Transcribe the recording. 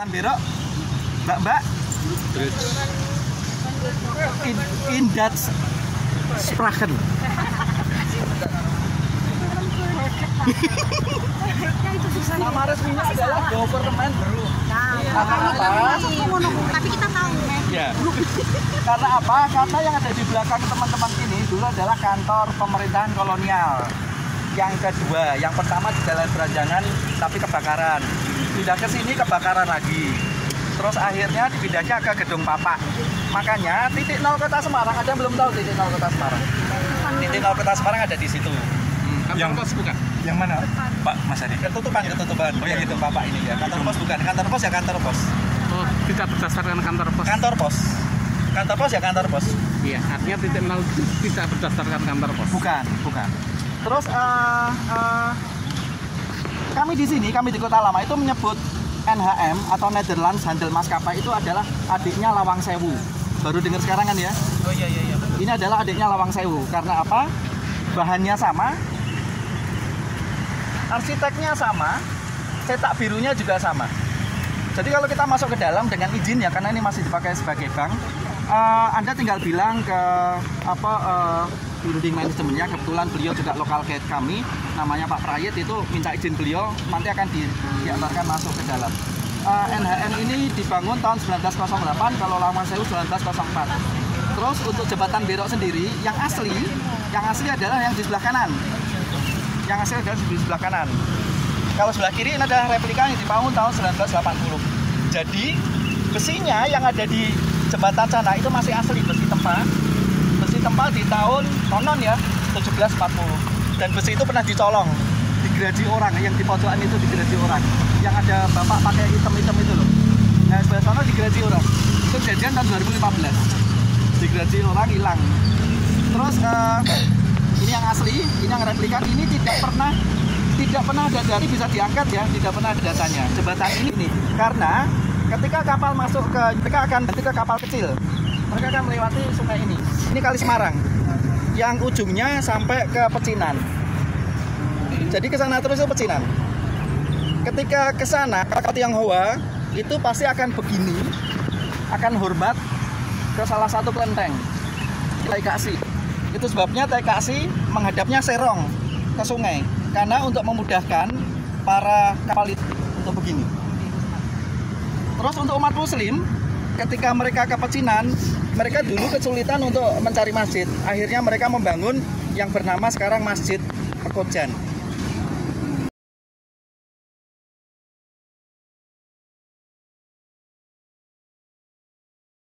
Berok, Mbak, in that Sprachen. Nama resminya adalah Government Beru. Tapi kita tahu. Ya. Karena apa? Karena yang ada di belakang teman-teman ini dulu adalah kantor pemerintahan kolonial. Yang kedua, yang pertama di Jalan Beranjangan tapi kebakaran. Pindah ke sini kebakaran lagi. Terus akhirnya dipindahnya ke Gedung Papak. Makanya titik nol Kota Semarang, ada yang belum tahu titik nol Kota Semarang? Titik nol Kota Semarang ada di situ. Yang pos bukan? Yang mana? Pak Mas Adi. Ketutupan. Oh ya gitu Papak ini ya. Kantor pos bukan. Kantor pos ya kantor pos. Oh, tidak berdasarkan kantor pos. Kantor pos. Kantor pos ya kantor pos. Iya, artinya titik nol itu tidak berdasarkan kantor pos. Bukan. Terus kami di sini, kami di Kota Lama itu menyebut NHM atau Netherlands Handel Maskapai itu adalah adiknya Lawang Sewu. Baru dengar sekarang kan ya? Oh iya. Ini adalah adiknya Lawang Sewu. Karena apa? Bahannya sama, arsiteknya sama, cetak birunya juga sama. Jadi kalau kita masuk ke dalam dengan izin ya, karena ini masih dipakai sebagai bank, Anda tinggal bilang ke building manajemennya. Kebetulan beliau juga lokal guide kami, namanya Pak Prayit, itu minta izin beliau, nanti akan diantarkan masuk ke dalam. NHM ini dibangun tahun 1908, kalau Lawang Sewu 1904. Terus untuk jembatan Berok sendiri, yang asli adalah yang di sebelah kanan. Yang asli adalah di sebelah kanan. Kalau sebelah kiri ini adalah replika yang dibangun tahun 1980. Jadi besinya yang ada di jembatan sana itu masih asli, besi tempa. Besi tempa di tahun konon ya 1740. Dan besi itu pernah dicolong, digeradi orang, yang di pojokan itu digeradi orang. Yang ada bapak pakai hitam-hitam itu loh. Nah sebelah sana digeradi orang. Itu kejadian tahun 2015. Digeradi orang hilang. Terus ini yang asli, ini yang replika, ini tidak pernah ada dari bisa diangkat ya, tidak pernah ada datanya. Jembatan ini karena ketika kapal masuk ketika kapal kecil, mereka akan melewati sungai ini. Ini Kali Semarang, yang ujungnya sampai ke Pecinan. Jadi ke sana terus itu Pecinan. Ketika ke sana, ke Tionghoa itu pasti akan begini, akan hormat ke salah satu kelenteng, Taikasi. Itu sebabnya Taikasi menghadapnya serong ke sungai, karena untuk memudahkan para kapal itu untuk begini. Terus untuk umat muslim, ketika mereka ke Pecinan, mereka dulu kesulitan untuk mencari masjid. Akhirnya mereka membangun yang bernama sekarang Masjid Pekojan.